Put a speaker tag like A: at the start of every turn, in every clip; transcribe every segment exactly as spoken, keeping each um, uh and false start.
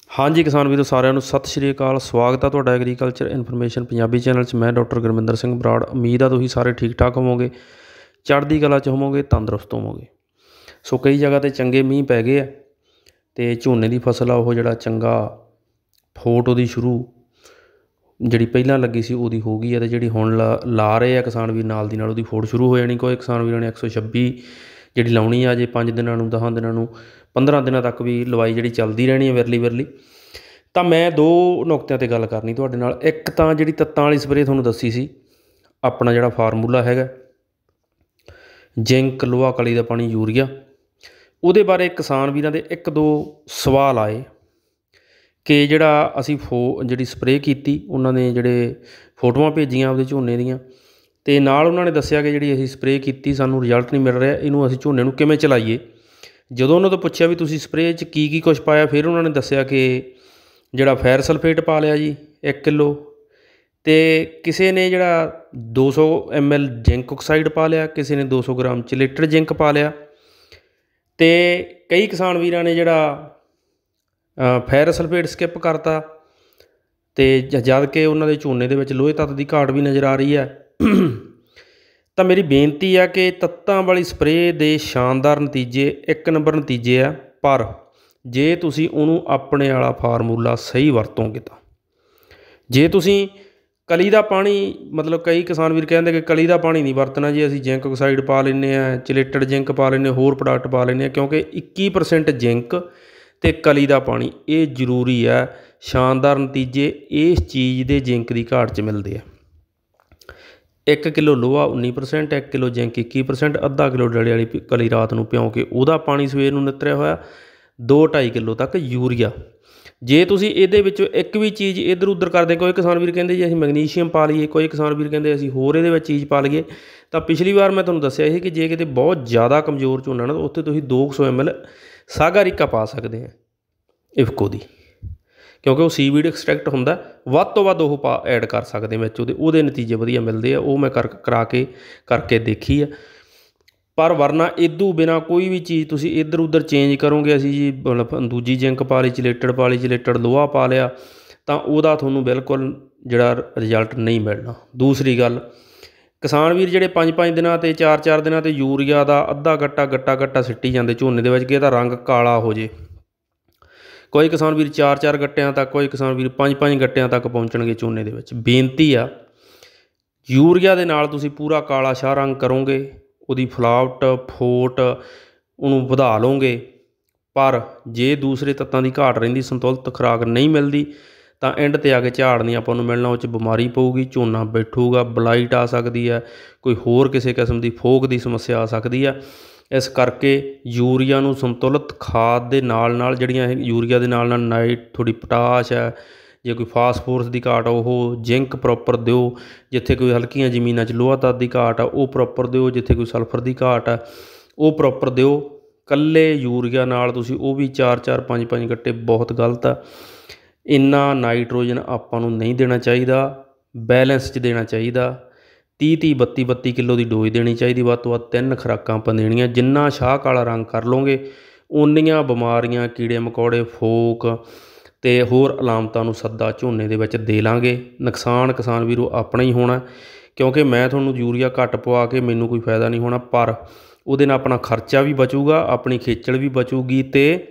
A: हाँ जी किसान वीरों सारिਆਂ ਨੂੰ ਸਤਿ ਸ਼੍ਰੀ ਅਕਾਲ। ਸਵਾਗਤ ਹੈ ਤੁਹਾਡਾ ਐਗਰੀਕਲਚਰ ਇਨਫੋਰਮੇਸ਼ਨ ਪੰਜਾਬੀ ਚੈਨਲ 'ਚ। ਮੈਂ ਡਾਕਟਰ ਗੁਰਮਿੰਦਰ ਸਿੰਘ ਬਰਾੜ। ਉਮੀਦ ਆ ਤੁਸੀਂ ਸਾਰੇ ਠੀਕ ਠਾਕ ਹੋਵੋਗੇ, ਚੜ੍ਹਦੀ ਕਲਾ 'ਚ ਹੋਵੋਗੇ, ਤੰਦਰੁਸਤ ਹੋਵੋਗੇ। ਸੋ ਕਈ ਜਗ੍ਹਾ 'ਤੇ ਚੰਗੇ ਮੀਂਹ ਪੈ ਗਏ ਆ ਅਤੇ ਝੋਨੇ ਦੀ ਫਸਲ ਆ ਉਹ ਜਿਹੜਾ ਚੰਗਾ ਫੋਟ ਉਹਦੀ ਸ਼ੁਰੂ ਜਿਹੜੀ ਪਹਿਲਾਂ ਲੱਗੀ ਸੀ ਉਹਦੀ ਹੋ ਗਈ ਹੈ, ਅਤੇ ਜਿਹੜੀ ਹੁਣ ਲਾ ਲਾ ਰਹੇ ਆ ਕਿਸਾਨ ਵੀਰ ਨਾਲ ਦੀ ਨਾਲ ਉਹਦੀ ਫੋਟ ਸ਼ੁਰੂ ਹੋ ਜਾਣੀ। ਕੋਈ ਕਿਸਾਨ ਵੀਰਾਂ ਨੇ ਇੱਕ ਸੌ ਛੱਬੀ ਜਿਹੜੀ ਲਾਉਣੀ ਆ, ਜੇ ਪੰਜ ਦਿਨਾਂ ਨੂੰ ਦਸਾਂ ਦਿਨਾਂ ਨੂੰ ਪੰਦਰਾਂ ਦਿਨਾਂ ਤੱਕ ਵੀ ਲਵਾਈ ਜਿਹੜੀ ਚੱਲਦੀ ਰਹਿਣੀ ਹੈ ਵਿਰਲੀ ਵਿਰਲੀ। ਤਾਂ ਮੈਂ ਦੋ ਨੁਕਤਿਆਂ 'ਤੇ ਗੱਲ ਕਰਨੀ ਤੁਹਾਡੇ ਨਾਲ। ਇੱਕ ਤਾਂ ਜਿਹੜੀ ਤੱਤਾਂ ਵਾਲੀ ਸਪਰੇਅ ਤੁਹਾਨੂੰ ਦੱਸੀ ਸੀ, ਆਪਣਾ ਜਿਹੜਾ ਫਾਰਮੂਲਾ ਹੈਗਾ ਜ਼ਿੰਕ, ਲੋਹਾ ਕਲੀ ਦਾ ਪਾਣੀ, ਯੂਰੀਆ, ਉਹਦੇ ਬਾਰੇ ਕਿਸਾਨ ਵੀਰਾਂ ਦੇ ਇੱਕ ਦੋ ਸਵਾਲ ਆਏ ਕਿ ਜਿਹੜਾ ਅਸੀਂ ਫੋ ਜਿਹੜੀ ਸਪਰੇਅ ਕੀਤੀ ਉਹਨਾਂ ਨੇ ਜਿਹੜੇ ਫੋਟੋਆਂ ਭੇਜੀਆਂ ਆਪਦੇ ਝੋਨੇ ਦੀਆਂ, ਅਤੇ ਨਾਲ ਉਹਨਾਂ ਨੇ ਦੱਸਿਆ ਕਿ ਜਿਹੜੀ ਅਸੀਂ ਸਪਰੇਅ ਕੀਤੀ ਸਾਨੂੰ ਰਿਜ਼ਲਟ ਨਹੀਂ ਮਿਲ ਰਿਹਾ, ਇਹਨੂੰ ਅਸੀਂ ਝੋਨੇ ਨੂੰ ਕਿਵੇਂ ਚਲਾਈਏ। ਜਦੋਂ ਉਹਨਾਂ ਤੋਂ ਪੁੱਛਿਆ ਵੀ ਤੁਸੀਂ ਸਪਰੇਅ 'ਚ ਕੀ ਕੀ ਕੁਛ ਪਾਇਆ, ਫਿਰ ਉਹਨਾਂ ਨੇ ਦੱਸਿਆ ਕਿ ਜਿਹੜਾ ਫੈਰ ਸਲਫੇਟ ਪਾ ਲਿਆ ਜੀ ਇੱਕ ਕਿੱਲੋ, ਅਤੇ ਕਿਸੇ ਨੇ ਜਿਹੜਾ ਦੋ ਸੌ ਐਮ ਐਲ ਜ਼ਿੰਕ ਆਕਸਾਈਡ ਪਾ ਲਿਆ, ਕਿਸੇ ਨੇ ਦੋ ਸੌ ਗ੍ਰਾਮ ਚਿਲੇਟਡ ਜ਼ਿੰਕ ਪਾ ਲਿਆ, ਅਤੇ ਕਈ ਕਿਸਾਨ ਵੀਰਾਂ ਨੇ ਜਿਹੜਾ ਫੈਰ ਸਲਫੇਟ ਸਕਿੱਪ ਕਰਤਾ, ਅਤੇ ਜ ਜਦ ਕਿ ਉਹਨਾਂ ਦੇ ਝੋਨੇ ਦੇ ਵਿੱਚ ਲੋਹੇ ਤੱਤ ਦੀ ਘਾਟ ਵੀ ਨਜ਼ਰ ਆ ਰਹੀ ਹੈ। ਤਾਂ ਮੇਰੀ ਬੇਨਤੀ ਆ ਕਿ ਤੱਤਾਂ ਵਾਲੀ ਸਪਰੇਅ ਦੇ ਸ਼ਾਨਦਾਰ ਨਤੀਜੇ, ਇੱਕ ਨੰਬਰ ਨਤੀਜੇ ਆ, ਪਰ ਜੇ ਤੁਸੀਂ ਉਹਨੂੰ ਆਪਣੇ ਵਾਲਾ ਫਾਰਮੂਲਾ ਸਹੀ ਵਰਤੋਂਗੇ ਤਾਂ। ਜੇ ਤੁਸੀਂ ਕਲੀ ਦਾ ਪਾਣੀ, ਮਤਲਬ ਕਈ ਕਿਸਾਨ ਵੀਰ ਕਹਿੰਦੇ ਕਿ ਕਲੀ ਦਾ ਪਾਣੀ ਨਹੀਂ ਵਰਤਣਾ ਜੀ, ਅਸੀਂ ਜ਼ਿੰਕ ਆਕਸਾਈਡ ਪਾ ਲੈਂਦੇ ਹਾਂ, ਚਿਲੇਟਡ ਜ਼ਿੰਕ ਪਾ ਲੈਂਦੇ, ਹੋਰ ਪ੍ਰੋਡਕਟ ਪਾ ਲੈਂਦੇ ਹਾਂ, ਕਿਉਂਕਿ ਇੱਕੀ ਪਰਸੈਂਟ ਜ਼ਿੰਕ ਅਤੇ ਕਲੀ ਦਾ ਪਾਣੀ ਇਹ ਜ਼ਰੂਰੀ ਹੈ। ਸ਼ਾਨਦਾਰ ਨਤੀਜੇ ਇਸ ਚੀਜ਼ ਦੇ ਜ਼ਿੰਕ ਦੀ ਘਾਟ 'ਚ ਮਿਲਦੇ ਆ। ਇੱਕ ਕਿਲੋ ਲੋਹਾ ਉੱਨੀ ਪਰਸੈਂਟ, ਇੱਕ ਕਿਲੋ ਜ਼ਿੰਕ ਇੱਕੀ ਪਰਸੈਂਟ, ਅੱਧਾ ਕਿਲੋ ਡਲੇ ਵਾਲੀ ਕਲੀ ਰਾਤ ਨੂੰ ਭਿਉਂ ਕੇ ਉਹਦਾ ਪਾਣੀ ਸਵੇਰ ਨੂੰ ਨਿੱਤਰਿਆ ਹੋਇਆ, ਦੋ ਢਾਈ ਕਿਲੋ ਤੱਕ ਯੂਰੀਆ। ਜੇ ਤੁਸੀਂ ਇਹਦੇ ਵਿੱਚੋਂ ਇੱਕ ਵੀ ਚੀਜ਼ ਇੱਧਰ ਉੱਧਰ ਕਰਦੇ, ਕੋਈ ਕਿਸਾਨ ਵੀਰ ਕਹਿੰਦੇ ਜੀ ਅਸੀਂ ਮੈਗਨੀਸ਼ੀਅਮ ਪਾ ਲਈਏ, ਕੋਈ ਕਿਸਾਨ ਵੀਰ ਕਹਿੰਦੇ ਅਸੀਂ ਹੋਰ ਇਹਦੇ ਵਿੱਚ ਚੀਜ਼ ਪਾ ਲਈਏ, ਤਾਂ ਪਿਛਲੀ ਵਾਰ ਮੈਂ ਤੁਹਾਨੂੰ ਦੱਸਿਆ ਸੀ ਕਿ ਜੇ ਕਿਤੇ ਬਹੁਤ ਜ਼ਿਆਦਾ ਕਮਜ਼ੋਰ ਝੋਨਾ ਨਾ, ਉੱਥੇ ਤੁਸੀਂ ਦੋ ਕੁ ਸੌ ਐਮ ਐਲ ਸਾਗਾਰੀਕਾ ਪਾ ਸਕਦੇ ਆ ਇਫਕੋ ਦੀ, ਕਿਉਂਕਿ ਉਹ ਸੀਵੀਡ ਐਕਸਟਰੈਕਟ ਹੁੰਦਾ, ਵੱਧ ਤੋਂ ਵੱਧ ਉਹ ਪਾ ਐਡ ਕਰ ਸਕਦੇ ਵਿੱਚ ਉਹਦੇ ਉਹਦੇ ਨਤੀਜੇ ਵਧੀਆ ਮਿਲਦੇ ਆ। ਉਹ ਮੈਂ ਕਰ ਕਰਾ ਕੇ ਕਰਕੇ ਦੇਖੀ ਆ। ਪਰ ਵਰਨਾ ਇਦੋਂ ਬਿਨਾਂ ਕੋਈ ਵੀ ਚੀਜ਼ ਤੁਸੀਂ ਇੱਧਰ ਉੱਧਰ ਚੇਂਜ ਕਰੋਗੇ, ਅਸੀਂ ਜੀ ਮਤਲਬ ਦੂਜੀ ਜ਼ਿੰਕ ਪਾ ਲਈ, ਚਿਲੇਟਡ ਪਾ ਲਈ, ਚਿਲੇਟਡ ਲੋਹਾ ਪਾ ਲਿਆ, ਤਾਂ ਉਹਦਾ ਤੁਹਾਨੂੰ ਬਿਲਕੁਲ ਜਿਹੜਾ ਰਿਜ਼ਲਟ ਨਹੀਂ ਮਿਲਣਾ। ਦੂਸਰੀ ਗੱਲ, ਕਿਸਾਨ ਵੀਰ ਜਿਹੜੇ ਪੰਜ ਪੰਜ ਦਿਨਾਂ 'ਤੇ ਚਾਰ ਚਾਰ ਦਿਨਾਂ 'ਤੇ ਯੂਰੀਆ ਦਾ ਅੱਧਾ ਗੱਟਾ ਗੱਟਾ ਗੱਟਾ ਸਿੱਟੀ ਜਾਂਦੇ ਝੋਨੇ ਦੇ ਵਿੱਚ ਕਿ ਇਹਦਾ ਰੰਗ ਕਾਲਾ ਹੋ ਜੇ। ਕੋਈ ਕਿਸਾਨ ਵੀਰ ਚਾਰ ਚਾਰ ਗੱਟਿਆਂ ਤੱਕ, ਕੋਈ ਕਿਸਾਨ ਵੀਰ ਪੰਜ ਪੰਜ ਗੱਟਿਆਂ ਤੱਕ ਪਹੁੰਚਣਗੇ ਝੋਨੇ ਦੇ ਵਿੱਚ। ਬੇਨਤੀ ਆ, ਯੂਰੀਆ ਦੇ ਨਾਲ ਤੁਸੀਂ ਪੂਰਾ ਕਾਲਾ ਸ਼ਾਹ ਰੰਗ ਕਰੋਗੇ, ਉਹਦੀ ਫਲਾਵਟ ਫੋਟ ਉਹਨੂੰ ਵਧਾ ਲਓਗੇ, ਪਰ ਜੇ ਦੂਸਰੇ ਤੱਤਾਂ ਦੀ ਘਾਟ ਰਹਿੰਦੀ, ਸੰਤੁਲਿਤ ਖੁਰਾਕ ਨਹੀਂ ਮਿਲਦੀ, ਤਾਂ ਐਂਡ 'ਤੇ ਆ ਕੇ ਝਾੜ ਨਹੀਂ ਆਪਾਂ ਨੂੰ ਮਿਲਣਾ, ਉਹ 'ਚ ਬਿਮਾਰੀ ਪਊਗੀ, ਝੋਨਾ ਬੈਠੂਗਾ, ਬਲਾਈਟ ਆ ਸਕਦੀ ਹੈ, ਕੋਈ ਹੋਰ ਕਿਸੇ ਕਿਸਮ ਦੀ ਫੋਕ ਦੀ ਸਮੱਸਿਆ ਆ ਸਕਦੀ ਆ। ਇਸ ਕਰਕੇ ਯੂਰੀਆ ਨੂੰ ਸੰਤੁਲਿਤ ਖਾਦ ਦੇ ਨਾਲ ਨਾਲ, ਜਿਹੜੀਆਂ ਇਹ ਯੂਰੀਆ ਦੇ ਨਾਲ ਨਾਲ ਨਾਈਟ, ਥੋੜ੍ਹੀ ਪੋਟਾਸ਼ ਹੈ, ਜੇ ਕੋਈ ਫਾਸਫੋਰਸ ਦੀ ਘਾਟ ਆ ਉਹ ਜ਼ਿੰਕ ਪ੍ਰੋਪਰ ਦਿਓ, ਜਿੱਥੇ ਕੋਈ ਹਲਕੀਆਂ ਜ਼ਮੀਨਾਂ 'ਚ ਲੋਹਾ ਤੱਤ ਦੀ ਘਾਟ ਆ ਉਹ ਪ੍ਰੋਪਰ ਦਿਓ, ਜਿੱਥੇ ਕੋਈ ਸਲਫਰ ਦੀ ਘਾਟ ਆ ਉਹ ਪ੍ਰੋਪਰ ਦਿਓ। ਇਕੱਲੇ ਯੂਰੀਆ ਨਾਲ ਤੁਸੀਂ ਉਹ ਵੀ ਚਾਰ ਚਾਰ ਪੰਜ ਪੰਜ ਗੱਟੇ ਬਹੁਤ ਗਲਤ ਆ। ਇੰਨਾ ਨਾਈਟ੍ਰੋਜਨ ਆਪਾਂ ਨੂੰ ਨਹੀਂ ਦੇਣਾ ਚਾਹੀਦਾ, ਬੈਲੈਂਸ 'ਚ ਦੇਣਾ ਚਾਹੀਦਾ। ਤੀਹ ਤੀਹ ਬੱਤੀ ਬੱਤੀ ਕਿਲੋ ਦੀ ਡੋਜ਼ ਦੇਣੀ ਚਾਹੀਦੀ, ਵੱਧ ਤੋਂ ਵੱਧ ਤਿੰਨ ਖੁਰਾਕਾਂ ਆਪਾਂ ਦੇਣੀਆਂ। ਜਿੰਨਾ ਸ਼ਾਹ ਕਾਲਾ ਰੰਗ ਕਰ ਲਓਗੇ, ਓਨੀਆਂ ਬਿਮਾਰੀਆਂ, ਕੀੜੇ ਮਕੌੜੇ, ਫੋਕ ਅਤੇ ਹੋਰ ਅਲਾਮਤਾਂ ਨੂੰ ਸੱਦਾ ਝੋਨੇ ਦੇ ਵਿੱਚ ਦੇ ਲਾਂਗੇ। ਨੁਕਸਾਨ ਕਿਸਾਨ ਵੀਰੋ ਆਪਣਾ ਹੀ ਹੋਣਾ, ਕਿਉਂਕਿ ਮੈਂ ਤੁਹਾਨੂੰ ਯੂਰੀਆ ਘੱਟ ਪਵਾ ਕੇ ਮੈਨੂੰ ਕੋਈ ਫਾਇਦਾ ਨਹੀਂ ਹੋਣਾ, ਪਰ ਉਹਦੇ ਨਾਲ ਆਪਣਾ ਖਰਚਾ ਵੀ ਬਚੂਗਾ, ਆਪਣੀ ਖੇਚਲ ਵੀ ਬਚੂਗੀ, ਅਤੇ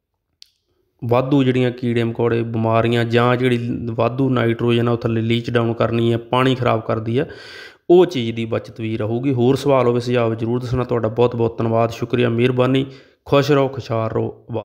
A: ਵਾਧੂ ਜਿਹੜੀਆਂ ਕੀੜੇ ਮਕੌੜੇ, ਬਿਮਾਰੀਆਂ, ਜਾਂ ਜਿਹੜੀ ਵਾਧੂ ਨਾਈਟ੍ਰੋਜਨ ਆ ਉਹ ਥੱਲੇ ਲੀਚ ਡਾਊਨ ਕਰਨੀ ਹੈ, ਪਾਣੀ ਖਰਾਬ ਕਰਦੀ ਹੈ, ਉਹ ਚੀਜ਼ ਦੀ ਬਚਤ ਵੀ ਰਹੂਗੀ। ਹੋਰ ਸਵਾਲ ਹੋਵੇ, ਸੁਝਾਅ ਜ਼ਰੂਰ ਦੱਸਣਾ। ਤੁਹਾਡਾ ਬਹੁਤ ਬਹੁਤ ਧੰਨਵਾਦ, ਸ਼ੁਕਰੀਆ, ਮਿਹਰਬਾਨੀ। ਖੁਸ਼ ਰਹੋ, ਖੁਸ਼ਹਾਲ ਰਹੋ।